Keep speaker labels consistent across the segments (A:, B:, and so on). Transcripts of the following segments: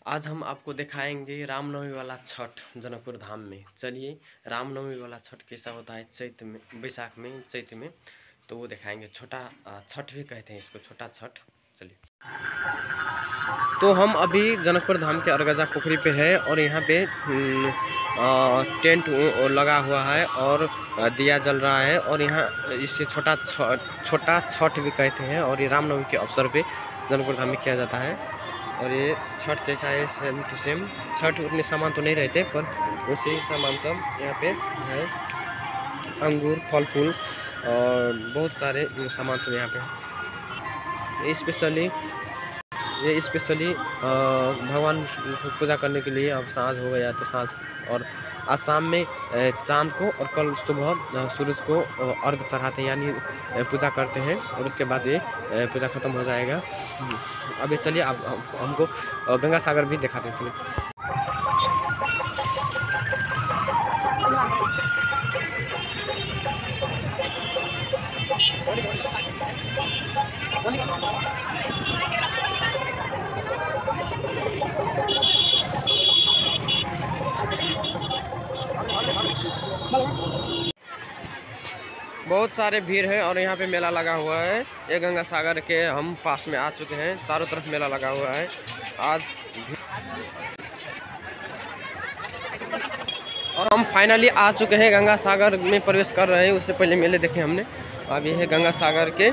A: आज हम आपको दिखाएंगे रामनवमी वाला छठ जनकपुर धाम में। चलिए, रामनवमी वाला छठ कैसा होता है चैत में, बैसाख में, चैत में, तो वो दिखाएंगे। छोटा छठ भी कहते हैं इसको, छोटा छठ। चलिए, तो हम अभी जनकपुर धाम के अरगजा पोखरी पे है और यहाँ पे टेंट लगा हुआ है और दिया जल रहा है और यहाँ इसे छोटा छठ भी कहते हैं। और ये रामनवमी के अवसर पे जनकपुर धाम में किया जाता है। और ये छठ जैसा है, सेम टू सेम। छठ उतने सामान तो नहीं रहते, पर वैसे ही सामान सब यहाँ पे है। अंगूर, फल फूल और बहुत सारे सामान सब यहाँ पे है। ये स्पेशली भगवान को पूजा करने के लिए। अब सांझ हो गया तो सांझ, और आज शाम में चांद को और कल सुबह सूरज को अर्घ चढ़ाते हैं, यानी पूजा करते हैं। और उसके बाद ये पूजा खत्म हो जाएगा। अभी चलिए आप हमको गंगा सागर भी दिखाते हैं। चलिए, बहुत सारे भीड़ है और यहाँ पे मेला लगा हुआ है। ये गंगा सागर के हम पास में आ चुके हैं। चारों तरफ मेला लगा हुआ है आज। और हम फाइनली आ चुके हैं, गंगा सागर में प्रवेश कर रहे हैं। उससे पहले मेले देखे हमने। अब ये है गंगा सागर के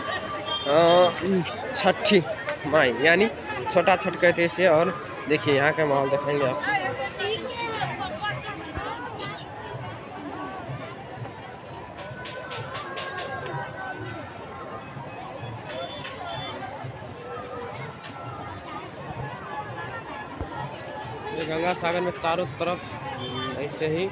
A: छठी माई, यानी छोटा छठ कहते हैं इसे। और देखिए यहाँ का माहौल दिखाएंगे आप। ये गंगा सागर में चारों तरफ ऐसे ही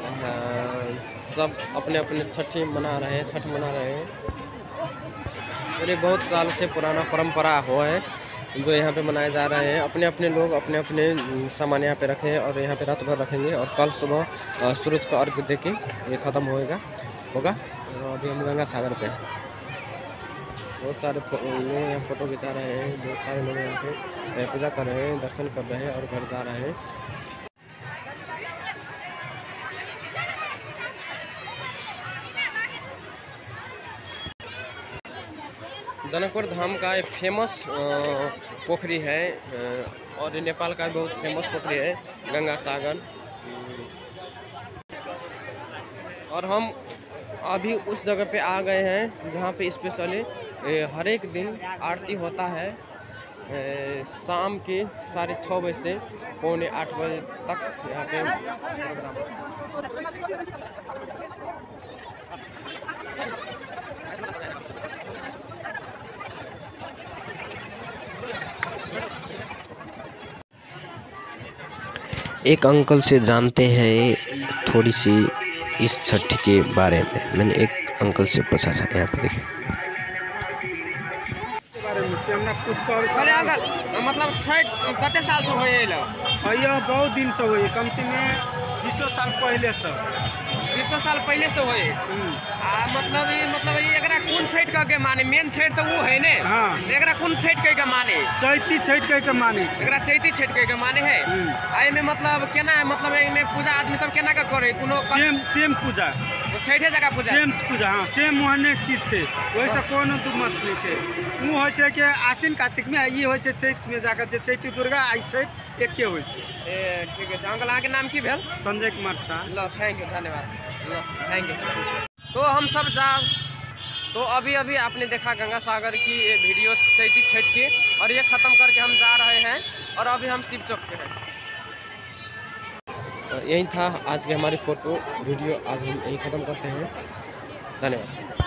A: सब अपने अपने छठ मना रहे हैं। और ये बहुत साल से पुराना परंपरा हुआ है जो यहाँ पे मनाए जा रहे हैं। अपने अपने लोग अपने अपने सामान यहाँ पे रखे हैं और यहाँ पे रात भर रखेंगे और कल सुबह सूरज को अर्घ देके ये ख़त्म होगा। अभी हम गंगा सागर पे हैं। बहुत सारे लोग यहाँ फोटो खिंचा रहे हैं। बहुत सारे लोग यहाँ पे पूजा कर रहे हैं, दर्शन कर रहे हैं और घर जा रहे हैं। जनकपुर धाम का एक फेमस पोखरी है और नेपाल का बहुत फेमस पोखरी है गंगा सागर। और हम अभी उस जगह पे आ गए हैं जहाँ पे स्पेशली हर एक दिन आरती होता है। शाम के 6:30 बजे से 7:45 बजे तक यहाँ पे प्रोग्राम।
B: एक अंकल से जानते हैं थोड़ी सी इस छठ के बारे में। मैंने एक अंकल से पूछा था। यहाँ पे देखिए,
A: मतलब छठ कते साल से होए ला?
C: बहुत दिन से होए, कमती में 20 साल पहले से।
A: 20 साल पहले से होए। मतलब ये एकरा कौन छठ कह के माने? मेन छठ तो वो है ने।
C: हाँ,
A: एकरा कौन छठ कह के माने?
C: चैती छठ कह के माने।
A: एकरा चैती छठ कह के माने है। आई में मतलब केना है, मतलब एई में पूजा आदमी सब केना का करे? कोनो
C: सेम पूजा,
A: छठे जगह पूजा,
C: सेम पूजा। हां, सेम ओहने चीज छे, वैसा कोनो दू मत नहीं छे। उ होय छे के आश्विन कार्तिक में, ई होय छे चैत में जाकर जे चैती दुर्गा आई छठ एके होय छे।
A: ए ठीक है अंकल, अहाँ के नाम की भेल?
C: संजय कुमार शाह।
A: लो थैंक यू, धन्यवाद। लो थैंक यू। तो हम सब तो अभी आपने देखा गंगा सागर की ये वीडियो चैती छठ की, और ये ख़त्म करके हम जा रहे हैं। और अभी हम शिव चौक पे हैं। यही था आज की हमारी फ़ोटो वीडियो। आज हम यही ख़त्म करते हैं। धन्यवाद।